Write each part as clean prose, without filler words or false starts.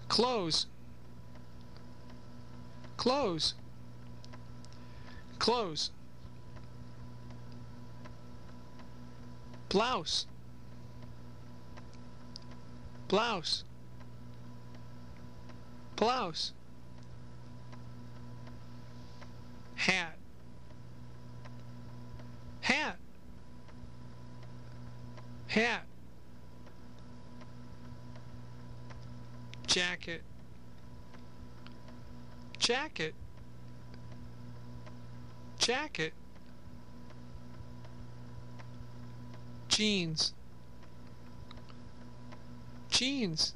clothes, clothes, clothes, blouse, blouse, blouse, hat, hat, hat, jacket, jacket, jacket, jeans, jeans,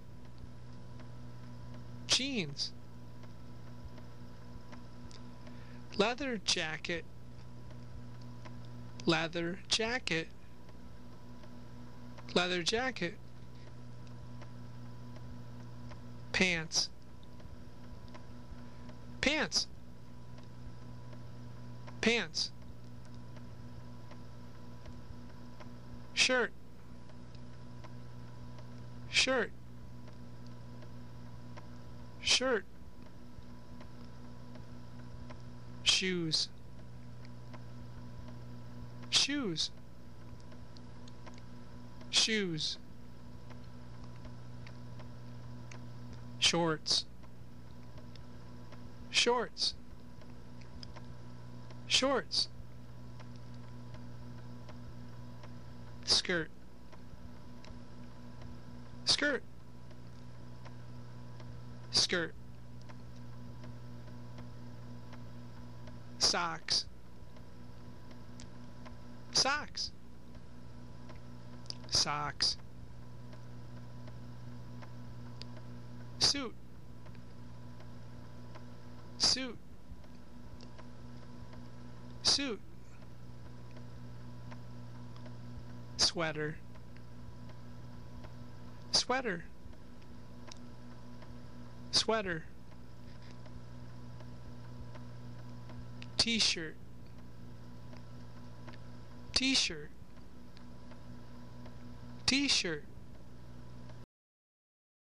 jeans, leather jacket, leather jacket, leather jacket, pants, pants, pants, shirt, shirt, shirt, shoes, shoes, shoes, shorts, shorts, shorts, skirt, skirt, skirt, socks, socks, socks, suit, suit, suit, sweater, sweater, sweater, t-shirt, t-shirt, t-shirt,